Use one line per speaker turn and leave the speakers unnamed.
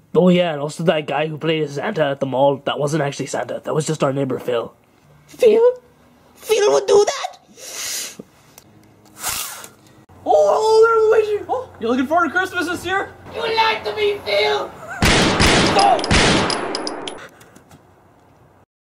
Oh yeah, and also that guy who played Santa at the mall, that wasn't actually Santa. That was just our neighbor Phil.
Phil? Phil would do that?
Oh, there's Luigi! Oh, you looking forward to Christmas this year?
You lied to me, Phil!
Oh!